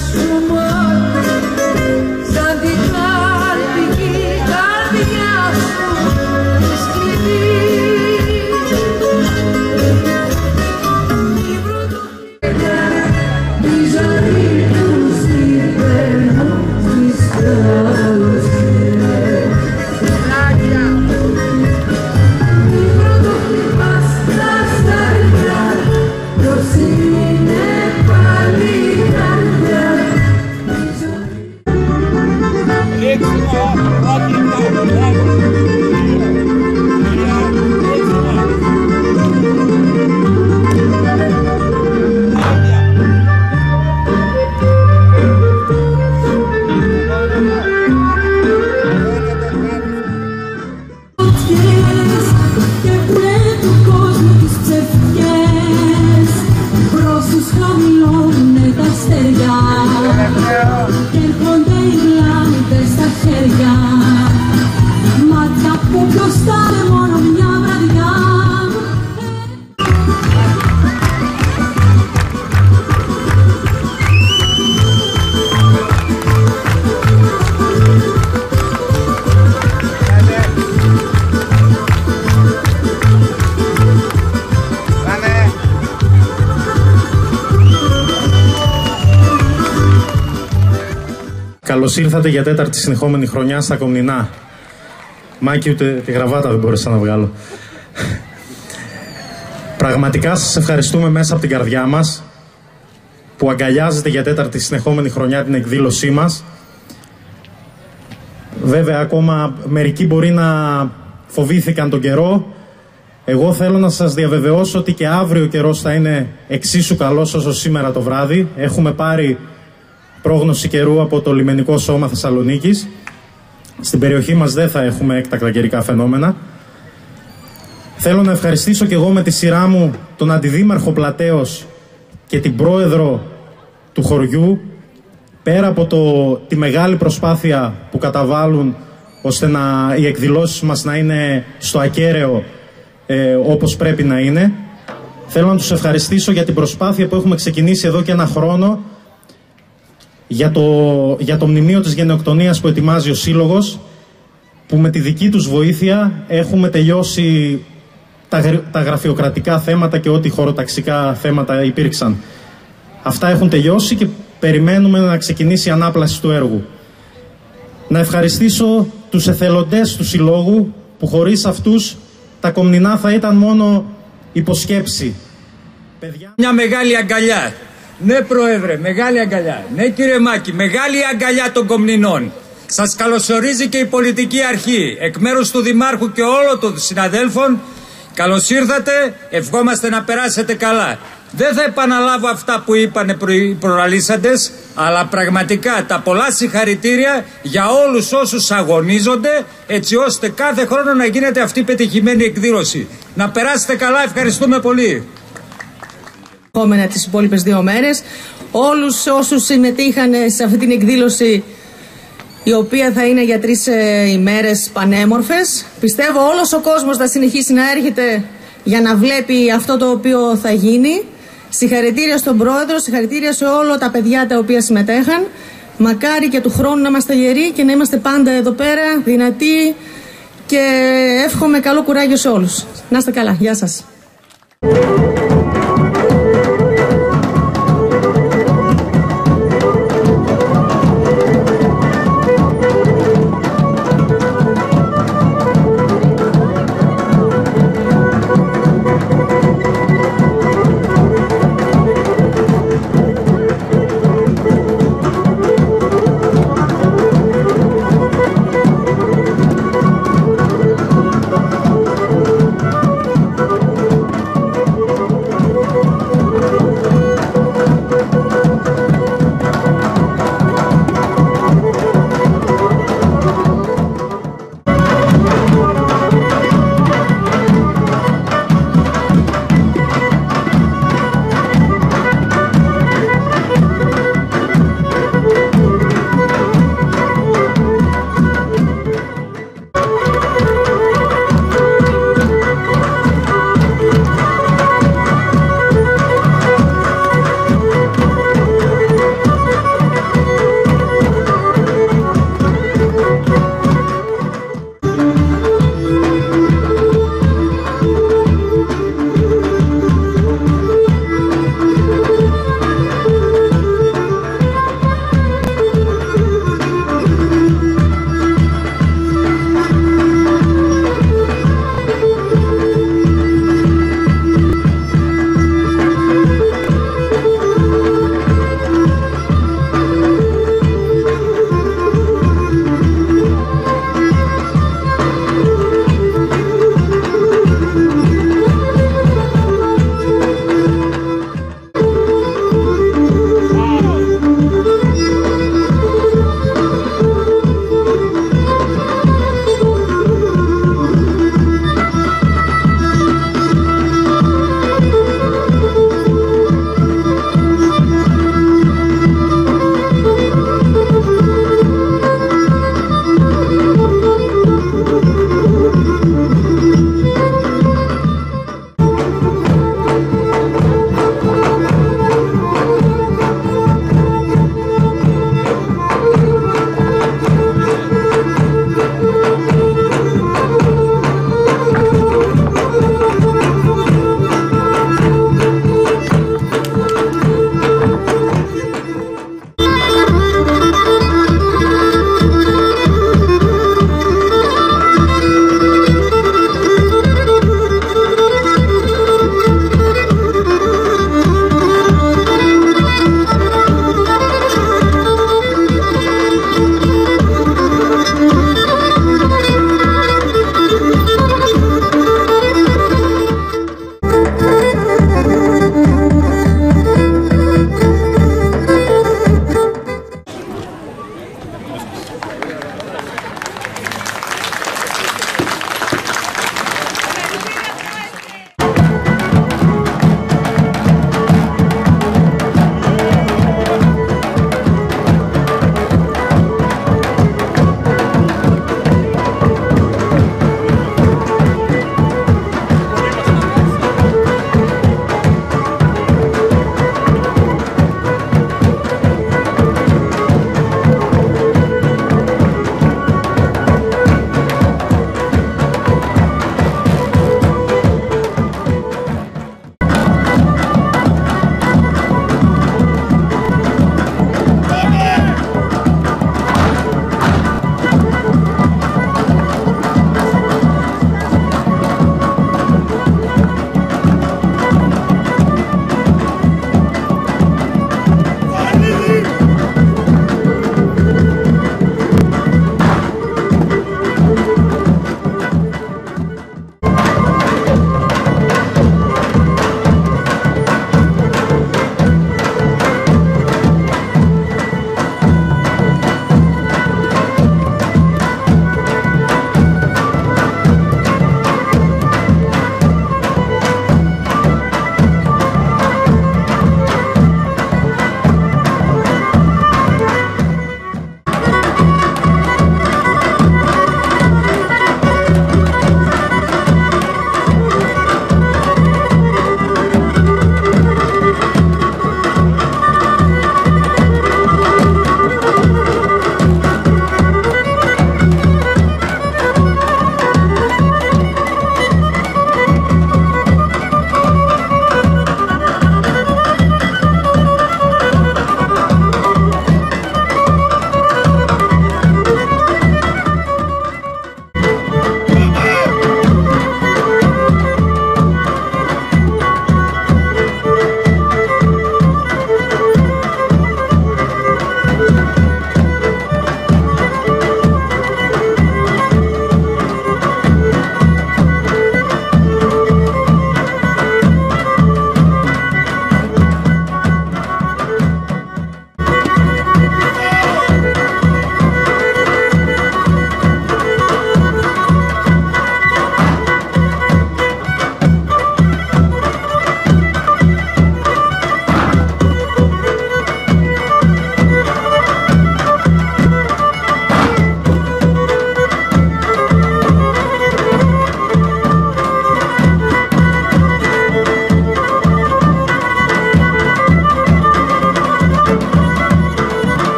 Καλώς ήρθατε για τέταρτη συνεχόμενη χρονιά στα Κομνηνά. Μάκη, ούτε τη γραβάτα δεν μπόρεσα να βγάλω. Πραγματικά σας ευχαριστούμε μέσα από την καρδιά μας που αγκαλιάζετε για τέταρτη συνεχόμενη χρονιά την εκδήλωσή μας. Βέβαια, ακόμα μερικοί μπορεί να φοβήθηκαν τον καιρό. Εγώ θέλω να σας διαβεβαιώσω ότι και αύριο ο καιρός θα είναι εξίσου καλός όσο σήμερα το βράδυ. Έχουμε πάρει πρόγνωση καιρού από το Λιμενικό Σώμα Θεσσαλονίκης. Στην περιοχή μας δεν θα έχουμε έκτακτα καιρικά φαινόμενα. Θέλω να ευχαριστήσω και εγώ με τη σειρά μου τον Αντιδήμαρχο Πλατέως και την πρόεδρο του χωριού, πέρα από τη μεγάλη προσπάθεια που καταβάλουν ώστε οι εκδηλώσεις μας να είναι στο ακέραιο όπως πρέπει να είναι. Θέλω να τους ευχαριστήσω για την προσπάθεια που έχουμε ξεκινήσει εδώ και ένα χρόνο για το μνημείο της γενοκτονίας που ετοιμάζει ο Σύλλογος, που με τη δική τους βοήθεια έχουμε τελειώσει τα γραφειοκρατικά θέματα και ό,τι χωροταξικά θέματα υπήρξαν. Αυτά έχουν τελειώσει και περιμένουμε να ξεκινήσει η ανάπλαση του έργου. Να ευχαριστήσω τους εθελοντές του Συλλόγου, που χωρίς αυτούς τα Κομνηνά θα ήταν μόνο υποσκέψη. Μια μεγάλη αγκαλιά. Ναι, Πρόεδρε, μεγάλη αγκαλιά. Ναι, κύριε Μάκη, μεγάλη αγκαλιά των Κομνηνών. Σας καλωσορίζει και η πολιτική αρχή. Εκ μέρους του Δημάρχου και όλων των συναδέλφων, καλώς ήρθατε, ευχόμαστε να περάσετε καλά. Δεν θα επαναλάβω αυτά που είπανε οι προλαλήσαντες, αλλά πραγματικά τα πολλά συγχαρητήρια για όλους όσους αγωνίζονται, έτσι ώστε κάθε χρόνο να γίνεται αυτή η πετυχημένη εκδήλωση. Να περάσετε καλά, ευχαριστούμε πολύ. Τις υπόλοιπες 2 μέρες, όλους όσους συμμετείχαν σε αυτή την εκδήλωση, η οποία θα είναι για 3 ημέρες πανέμορφες. Πιστεύω όλος ο κόσμος θα συνεχίσει να έρχεται για να βλέπει αυτό το οποίο θα γίνει. Συγχαρητήρια στον Πρόεδρο, συγχαρητήρια σε όλα τα παιδιά τα οποία συμμετέχαν. Μακάρι και του χρόνου να είμαστε γεροί και να είμαστε πάντα εδώ πέρα, δυνατοί, και εύχομαι καλό κουράγιο σε όλους. Να είστε καλά. Γεια σας.